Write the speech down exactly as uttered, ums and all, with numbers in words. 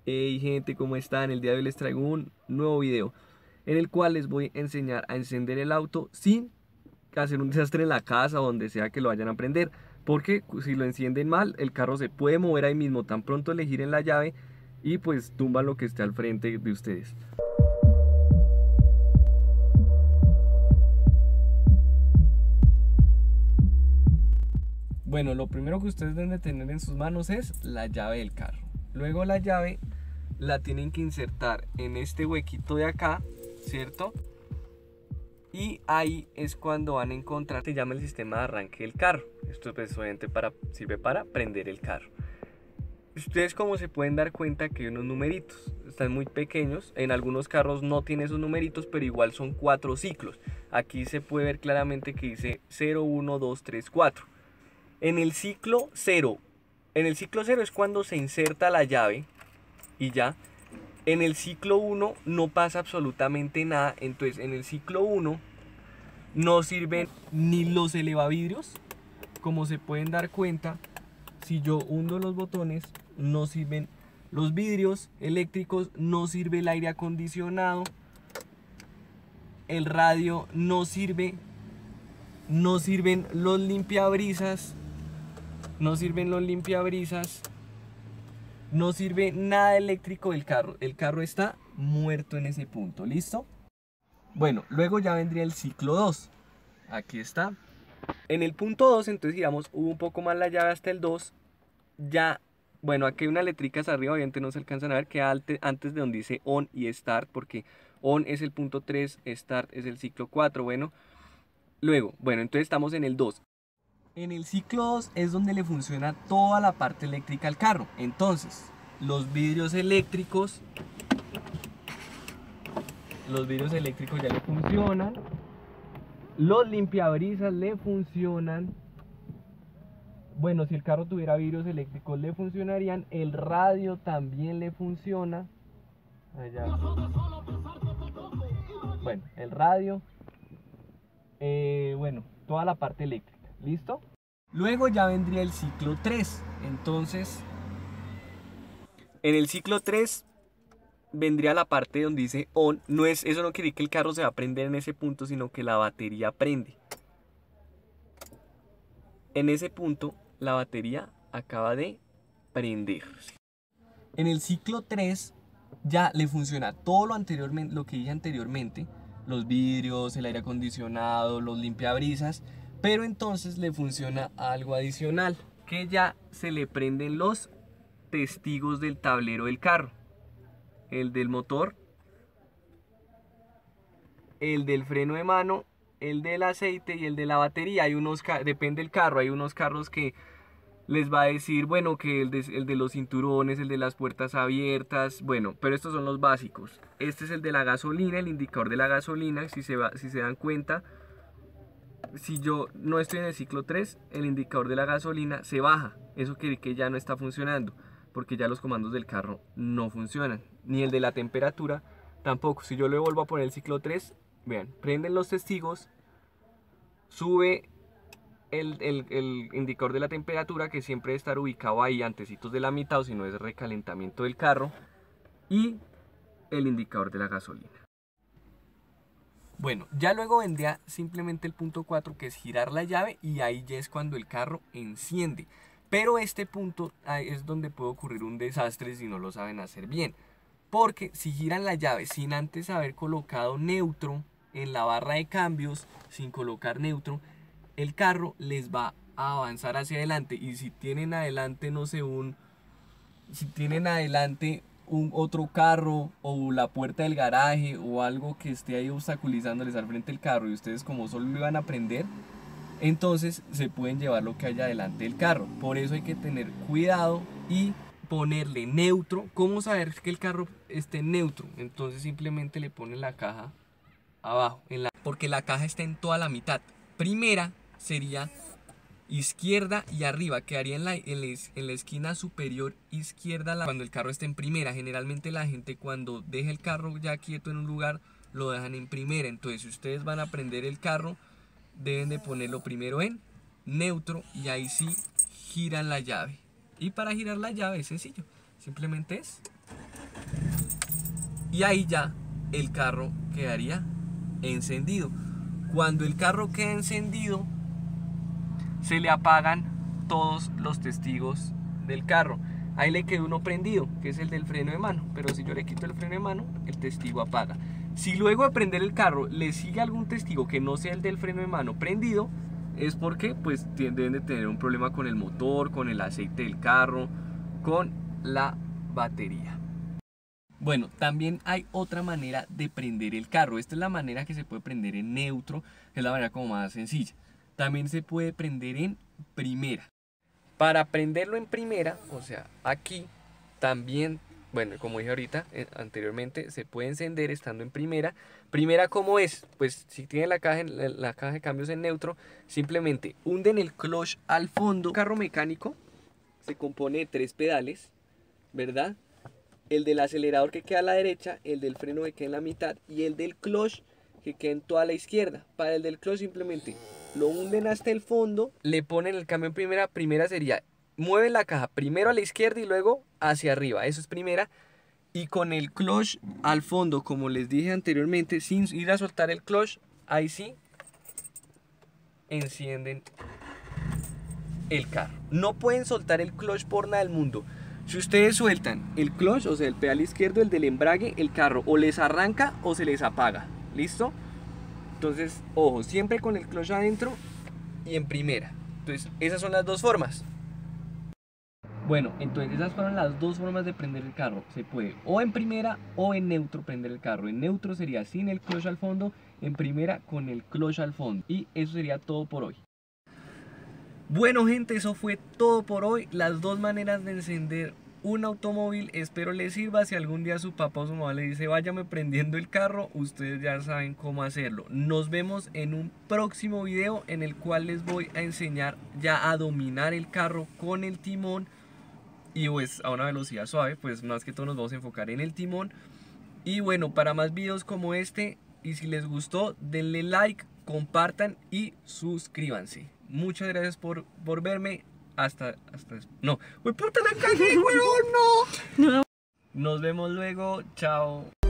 Hey gente, ¿cómo están? El día de hoy les traigo un nuevo video en el cual les voy a enseñar a encender el auto sin hacer un desastre en la casa o donde sea que lo vayan a prender, porque si lo encienden mal el carro se puede mover ahí mismo, tan pronto le giren la llave y pues tumba lo que esté al frente de ustedes. Bueno, lo primero que ustedes deben de tener en sus manos es la llave del carro. Luego la llave la tienen que insertar en este huequito de acá, ¿cierto? Y ahí es cuando van a encontrar, se llama el sistema de arranque del carro. Esto pues obviamente para, sirve para prender el carro. Ustedes como se pueden dar cuenta que hay unos numeritos, están muy pequeños. En algunos carros no tiene esos numeritos, pero igual son cuatro ciclos. Aquí se puede ver claramente que dice cero, uno, dos, tres, cuatro. En el ciclo cero, en el ciclo cero es cuando se inserta la llave y ya. En el ciclo uno no pasa absolutamente nada. Entonces en el ciclo uno no sirven ni los elevavidrios. Como se pueden dar cuenta, si yo hundo los botones, no sirven los vidrios eléctricos, no sirve el aire acondicionado, el radio no sirve, no sirven los limpiabrisas, no sirven los limpiabrisas, no sirve nada eléctrico del carro. El carro está muerto en ese punto, ¿listo? Bueno, luego ya vendría el ciclo dos. Aquí está. En el punto dos, entonces digamos, hubo un poco más la llave hasta el dos. Ya, bueno, aquí hay unas letricas arriba, obviamente no se alcanzan a ver, que antes de donde dice on y start, porque on es el punto tres, start es el ciclo cuatro, bueno. Luego, bueno, entonces estamos en el dos. En el ciclo dos es donde le funciona toda la parte eléctrica al carro. Entonces, los vidrios eléctricos, los vidrios eléctricos ya le funcionan. Los limpiabrisas le funcionan. Bueno, si el carro tuviera vidrios eléctricos le funcionarían. El radio también le funciona. Allá. Bueno, el radio. Eh, bueno, toda la parte eléctrica. ¿Listo? Luego ya vendría el ciclo tres. Entonces, en el ciclo tres vendría la parte donde dice on. No es, eso no quiere decir que el carro se va a prender en ese punto, sino que la batería prende. En ese punto la batería acaba de prender. En el ciclo tres ya le funciona todo lo anteriormente, lo que dije anteriormente, los vidrios, el aire acondicionado, los limpiabrisas, pero entonces le funciona algo adicional, que ya se le prenden los testigos del tablero del carro, el del motor, el del freno de mano, el del aceite y el de la batería. Hay unos, depende del carro, hay unos carros que les va a decir, bueno, que el de, el de los cinturones, el de las puertas abiertas, bueno, pero estos son los básicos. Este es el de la gasolina, el indicador de la gasolina. Si se, va, si se dan cuenta, si yo no estoy en el ciclo tres, el indicador de la gasolina se baja. Eso quiere decir que ya no está funcionando, porque ya los comandos del carro no funcionan. Ni el de la temperatura tampoco. Si yo le vuelvo a poner el ciclo tres, vean, prenden los testigos, sube El, el, el indicador de la temperatura, que siempre debe estar ubicado ahí antecitos de la mitad, o si no es recalentamiento del carro, y el indicador de la gasolina. Bueno, ya luego vendría simplemente el punto cuatro, que es girar la llave, y ahí ya es cuando el carro enciende. Pero este punto es donde puede ocurrir un desastre si no lo saben hacer bien, porque si giran la llave sin antes haber colocado neutro en la barra de cambios, sin colocar neutro, el carro les va a avanzar hacia adelante. Y si tienen adelante, no sé, un si tienen adelante un otro carro, o la puerta del garaje, o algo que esté ahí obstaculizándoles al frente del carro, y ustedes como solo lo iban a prender, entonces se pueden llevar lo que haya adelante del carro. Por eso hay que tener cuidado y ponerle neutro. ¿Cómo saber que el carro esté neutro? Entonces simplemente le ponen la caja abajo, en la, porque la caja está en toda la mitad. Primera sería izquierda y arriba, quedaría en la, en la, en la esquina superior izquierda la, cuando el carro esté en primera. Generalmente la gente cuando deja el carro ya quieto en un lugar, lo dejan en primera. Entonces si ustedes van a prender el carro, deben de ponerlo primero en neutro, y ahí sí giran la llave. Y para girar la llave es sencillo, simplemente es y ahí ya el carro quedaría encendido. Cuando el carro queda encendido, se le apagan todos los testigos del carro. Ahí le queda uno prendido, que es el del freno de mano, pero si yo le quito el freno de mano, el testigo apaga. Si luego de prender el carro le sigue algún testigo que no sea el del freno de mano prendido, es porque pues deben de tener un problema con el motor, con el aceite del carro, con la batería. Bueno, también hay otra manera de prender el carro. Esta es la manera que se puede prender en neutro, es la manera como más sencilla. También se puede prender en primera. Para prenderlo en primera, o sea, aquí también, bueno, como dije ahorita, eh, anteriormente, se puede encender estando en primera. Primera, ¿cómo es? Pues si tiene la caja, la, la caja de cambios en neutro, simplemente hunden el clutch al fondo. Un carro mecánico se compone de tres pedales, ¿verdad? El del acelerador que queda a la derecha, el del freno que queda en la mitad y el del clutch que queda en toda la izquierda. Para el del clutch simplemente lo hunden hasta el fondo, le ponen el cambio en primera. Primera sería, mueven la caja primero a la izquierda y luego hacia arriba, eso es primera. Y con el clutch al fondo, como les dije anteriormente, sin ir a soltar el clutch, ahí sí encienden el carro. No pueden soltar el clutch por nada del mundo. Si ustedes sueltan el clutch, o sea el pedal izquierdo, el del embrague, el carro o les arranca o se les apaga. ¿Listo? Entonces, ojo, siempre con el clutch adentro y en primera. Entonces, esas son las dos formas. Bueno, entonces esas fueron las dos formas de prender el carro. Se puede o en primera o en neutro prender el carro. En neutro sería sin el clutch al fondo, en primera con el clutch al fondo. Y eso sería todo por hoy. Bueno, gente, eso fue todo por hoy. Las dos maneras de encender un automóvil. Espero les sirva. Si algún día su papá o su mamá le dice váyame prendiendo el carro, ustedes ya saben cómo hacerlo. Nos vemos en un próximo video en el cual les voy a enseñar ya a dominar el carro con el timón y pues a una velocidad suave. Pues más que todo nos vamos a enfocar en el timón. Y bueno, para más videos como este, y si les gustó, denle like, compartan y suscríbanse. Muchas gracias por, por verme. Hasta, hasta, no, ¡uy, puta, la cagué, huevón, no! Nos vemos luego, chao.